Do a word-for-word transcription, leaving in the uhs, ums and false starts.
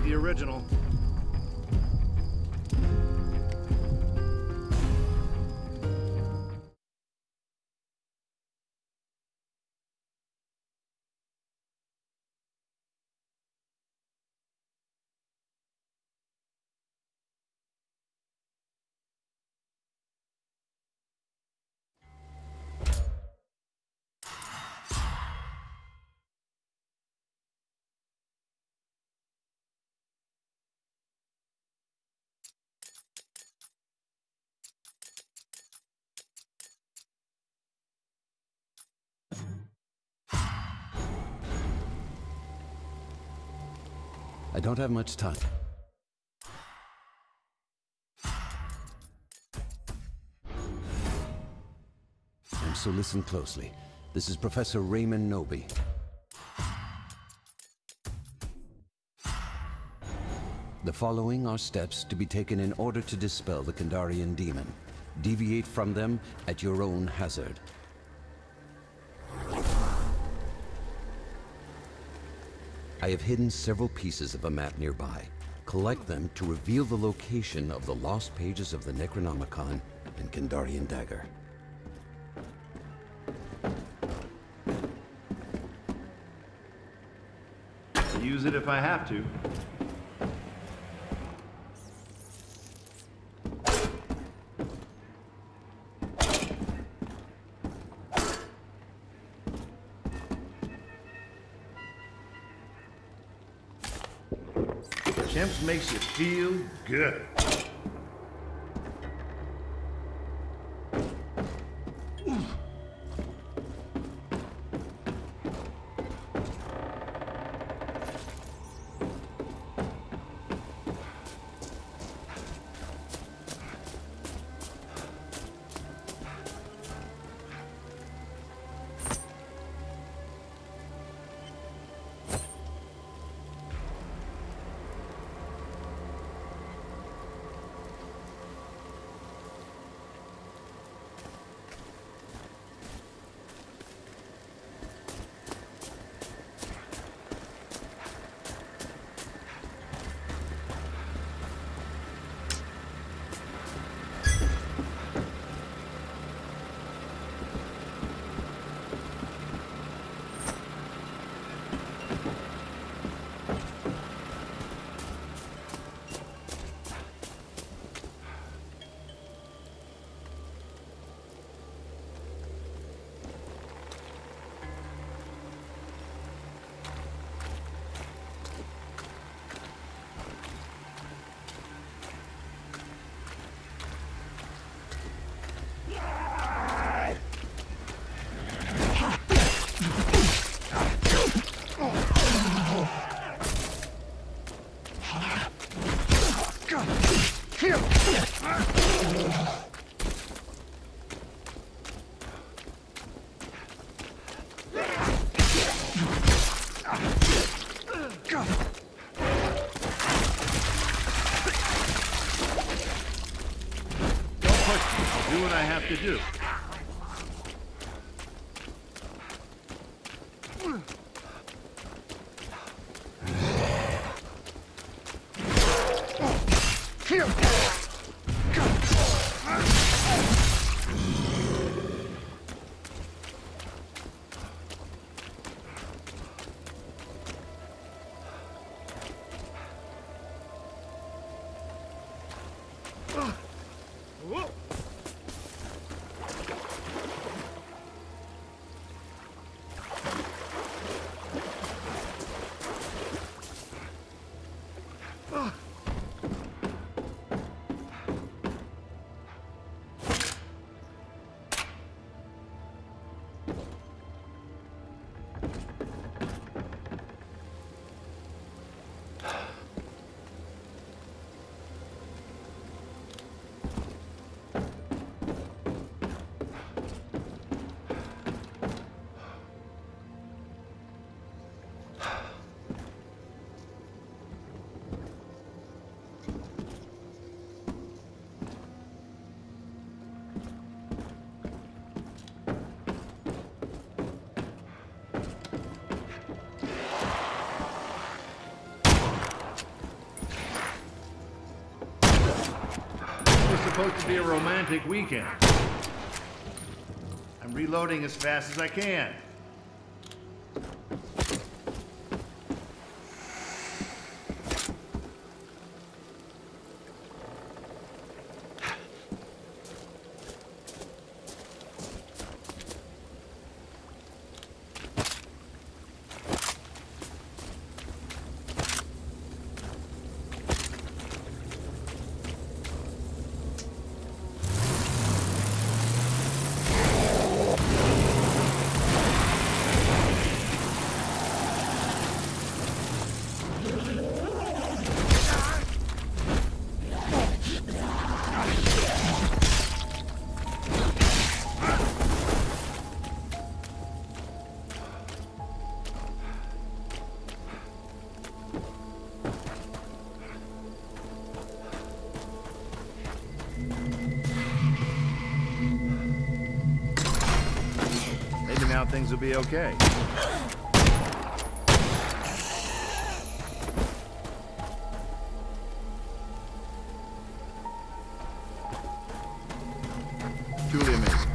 the original. I don't have much time. And so listen closely. This is Professor Raymond Knowby. The following are steps to be taken in order to dispel the Kandarian demon. Deviate from them at your own hazard. I have hidden several pieces of a map nearby. Collect them to reveal the location of the lost pages of the Necronomicon and Kandarian dagger. Use it if I have to. Chimps makes you feel good. Do what I have to do. supposed to be a romantic weekend. I'm reloading as fast as I can. Now things will be okay. Truly amazing.